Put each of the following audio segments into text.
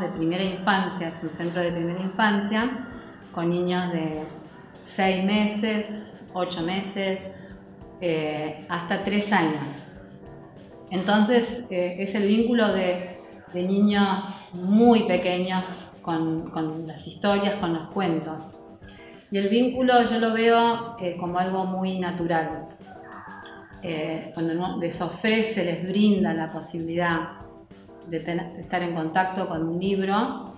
de primera infancia, es un centro de primera infancia, con niños de 6 meses, 8 meses, hasta 3 años. Entonces es el vínculo de niños muy pequeños con las historias, con los cuentos. Y el vínculo yo lo veo como algo muy natural. Cuando les ofrece, les brinda la posibilidad de estar en contacto con un libro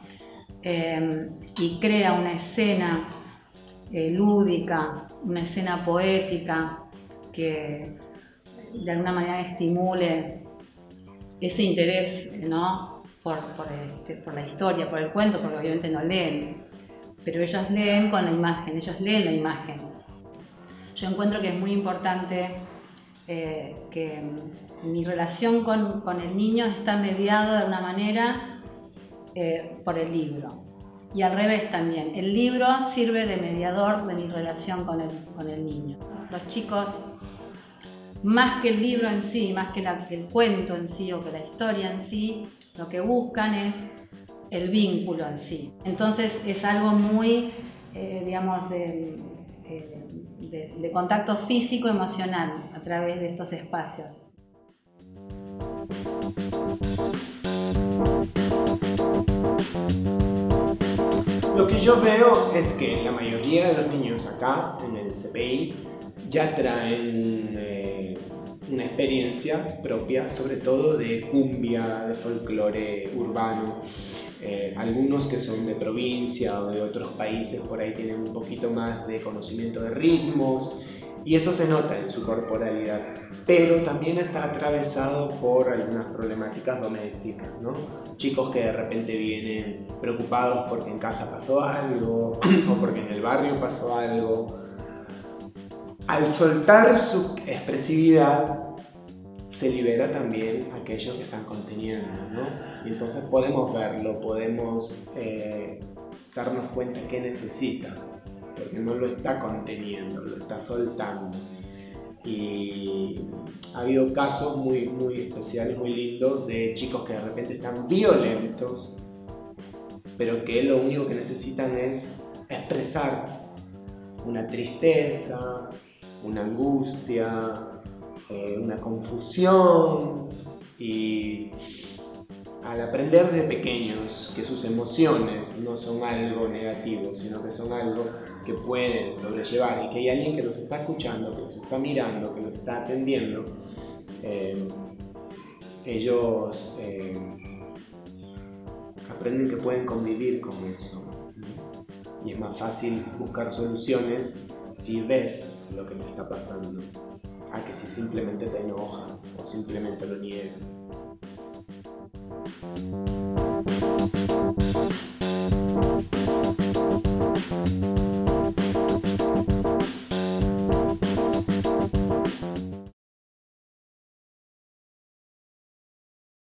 y crea una escena lúdica, una escena poética que de alguna manera estimule ese interés, ¿no? por la historia, por el cuento, porque obviamente no leen, pero ellos leen con la imagen, ellos leen la imagen. Yo encuentro que es muy importante que mi relación con el niño está mediado de una manera por el libro. Y al revés también, el libro sirve de mediador de mi relación con el niño. Los chicos, más que el libro en sí, más que el cuento en sí o que la historia en sí, lo que buscan es el vínculo en sí. Entonces es algo muy, digamos, de contacto físico emocional a través de estos espacios. Lo que yo veo es que la mayoría de los niños acá en el CPI ya traen una experiencia propia, sobre todo de cumbia, de folclore urbano. Algunos que son de provincia o de otros países por ahí tienen un poquito más de conocimiento de ritmos y eso se nota en su corporalidad, pero también está atravesado por algunas problemáticas domésticas, ¿no? Chicos que de repente vienen preocupados porque en casa pasó algo o porque en el barrio pasó algo. Al soltar su expresividad se libera también aquello que están conteniendo, ¿no? Y entonces podemos verlo, podemos darnos cuenta qué necesita, porque no lo está conteniendo, lo está soltando. Y ha habido casos muy especiales, muy lindos, de chicos que de repente están violentos, pero que lo único que necesitan es expresar una tristeza, una angustia, una confusión, y al aprender de pequeños que sus emociones no son algo negativo, sino que son algo que pueden sobrellevar y que hay alguien que los está escuchando, que los está mirando, que los está atendiendo, ellos aprenden que pueden convivir con eso, y es más fácil buscar soluciones si ves lo que te está pasando, a que si simplemente te enojas o simplemente lo niegas.